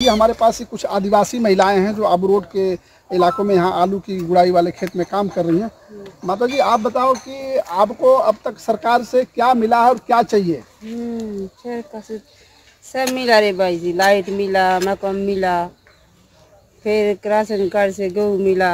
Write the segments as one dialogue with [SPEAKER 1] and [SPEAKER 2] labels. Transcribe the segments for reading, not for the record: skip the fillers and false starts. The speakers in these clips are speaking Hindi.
[SPEAKER 1] हमारे पास ही कुछ आदिवासी महिलाएं हैं जो अब रोड के इलाकों में यहाँ आलू की गुड़ाई वाले खेत में काम कर रही हैं। माता जी, आप बताओ कि आपको अब तक सरकार से क्या मिला है और क्या चाहिए?
[SPEAKER 2] सरकार से सब मिला रे भाई जी, लाइट मिला, मकान मिला, फिर राशन कार्ड से गेहूँ मिला।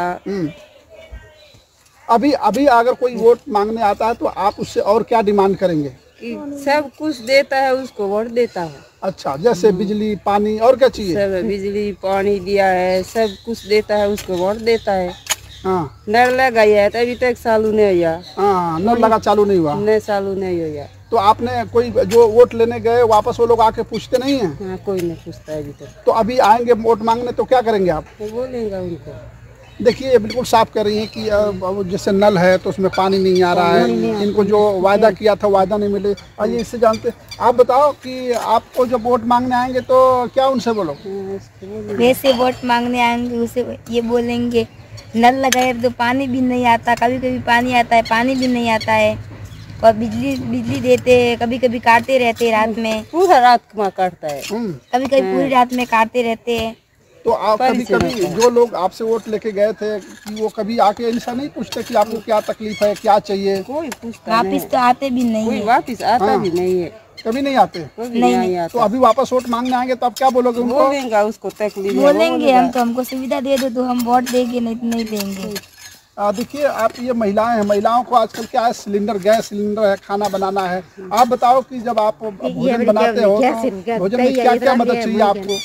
[SPEAKER 1] अभी अभी अगर कोई वोट मांगने आता है तो आप उससे और क्या डिमांड करेंगे?
[SPEAKER 2] कि सब कुछ देता है उसको वोट देता है।
[SPEAKER 1] अच्छा, जैसे बिजली पानी और क्या चाहिए?
[SPEAKER 2] सब बिजली पानी दिया है, सब कुछ देता है उसको वोट देता है।
[SPEAKER 1] हाँ,
[SPEAKER 2] नल लगाई है तो अभी तक चालू नहीं हुआ।
[SPEAKER 1] हाँ, नल लगा चालू नहीं हुआ।
[SPEAKER 2] नहीं चालू नहीं हुआ।
[SPEAKER 1] तो आपने कोई जो वोट लेने गए वापस वो लोग आके पूछते नहीं हैं?
[SPEAKER 2] हाँ, कोई नहीं पूछता है अभी तक।
[SPEAKER 1] तो अभी आएंगे वोट मांगने तो क्या करेंगे आप?
[SPEAKER 2] तो बोलेंगे उनको।
[SPEAKER 1] देखिए, ये बिल्कुल साफ कर रही हैं कि अब जैसे नल है तो उसमें पानी नहीं आ रहा है, इनको जो वायदा किया था वायदा नहीं मिले। आइए इससे जानते, आप बताओ कि आपको जब वोट मांगने आएंगे तो क्या उनसे बोलो?
[SPEAKER 3] वैसे वोट मांगने आएंगे उसे ये बोलेंगे नल लगाए तो पानी भी नहीं आता, कभी कभी पानी आता है, पानी भी नहीं आता है, और बिजली देते कभी कभी काटते रहते रात में,
[SPEAKER 2] पूरा रात में काटता है,
[SPEAKER 3] कभी कभी पूरी रात में काटते रहते हैं।
[SPEAKER 1] तो आप कभी कभी जो लोग आपसे वोट लेके गए थे कि वो कभी आके ऐसा नहीं पूछते कि आपको क्या तकलीफ है, क्या चाहिए?
[SPEAKER 2] कोई पूछता
[SPEAKER 3] वापिस तो आते भी नहीं
[SPEAKER 2] कोई
[SPEAKER 3] है।
[SPEAKER 2] वापिस आता भी नहीं है,
[SPEAKER 1] कभी नहीं आते?
[SPEAKER 2] नहीं आता।
[SPEAKER 1] तो अभी वापस वोट मांगने आएंगे तो आप क्या बोलोगे उनको?
[SPEAKER 2] बोलेंगे उसको तकलीफ
[SPEAKER 3] बोलेंगे हम तो हमको सुविधा दे दो तो हम वोट देंगे, नहीं तो नहीं देंगे।
[SPEAKER 1] देखिए, आप ये महिलाएं हैं, महिलाओं को आजकल क्या है, सिलेंडर, गैस सिलेंडर है, खाना बनाना है। आप बताओ कि जब आप भोजन बनाते हो तो भोजन में क्या क्या मदद चाहिए आपको?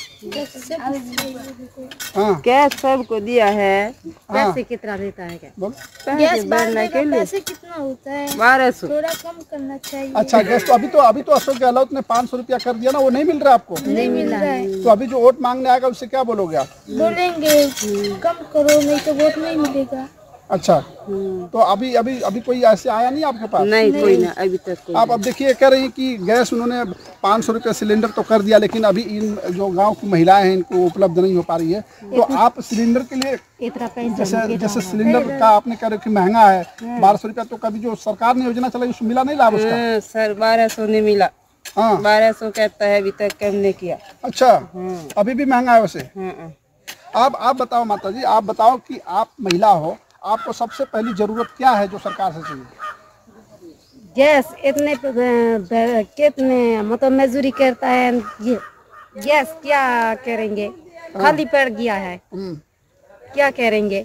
[SPEAKER 1] हाँ,
[SPEAKER 2] गैस सबको दिया है।
[SPEAKER 3] पैसे कितना देता है क्या?
[SPEAKER 2] गैस भरने के लिए
[SPEAKER 3] पैसे कितना होता है?
[SPEAKER 2] 1200।
[SPEAKER 3] थोड़ा कम करना चाहिए।
[SPEAKER 1] अच्छा, गैस तो अभी तो अशोक गहलोत ने 500 रुपया कर दिया ना, वो नहीं मिल रहा आपको?
[SPEAKER 3] नहीं मिल रहा है।
[SPEAKER 1] तो अभी जो वोट मांगने आएगा उससे क्या बोलोगे आप?
[SPEAKER 3] बोलेंगे कम करो नहीं तो वोट नहीं मिलेगा।
[SPEAKER 1] अच्छा, तो अभी कोई ऐसे आया नहीं आपके पास?
[SPEAKER 2] नहीं, कोई ना अभी तक कोई।
[SPEAKER 1] आप अब देखिए, कह रही हैं कि गैस उन्होंने 500 रुपये सिलेंडर तो कर दिया, लेकिन अभी इन जो गांव की महिलाएं हैं इनको उपलब्ध नहीं हो पा रही है। तो आप सिलेंडर के लिए जैसे सिलेंडर का आपने कह रहे कि महंगा है 1200 रुपया, तो कभी जो सरकार ने योजना चलाई उसमें मिला नहीं लाभ उसका?
[SPEAKER 2] सर 1200 नहीं मिला।
[SPEAKER 1] हाँ,
[SPEAKER 2] 1200 कहता है, अभी तक कम नहीं किया।
[SPEAKER 1] अच्छा, अभी भी महंगा है वैसे? आप बताओ माता जी, आप बताओ कि आप महिला हो, आपको सबसे पहली जरूरत क्या है जो सरकार से चाहिए?
[SPEAKER 3] गैस इतने कितने मतलब मजदूरी करता है ये गैस क्या करेंगे? खाली पड़ गया है, क्या करेंगे?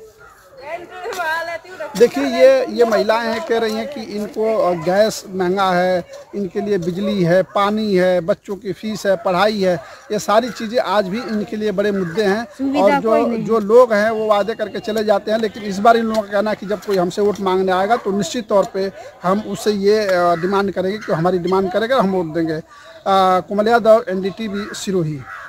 [SPEAKER 1] देखिए, ये महिलाएं हैं, कह रही हैं कि इनको गैस महंगा है, इनके लिए बिजली है, पानी है, बच्चों की फीस है, पढ़ाई है, ये सारी चीज़ें आज भी इनके लिए बड़े मुद्दे हैं। और जो लोग हैं वो वादे करके चले जाते हैं, लेकिन इस बार इन लोगों का कहना है कि जब कोई हमसे वोट मांगने आएगा तो निश्चित तौर पे हम उससे ये डिमांड करेंगे कि हमारी डिमांड करेगा, हम वोट देंगे। कुमल यादव, NDTV, सिरोही।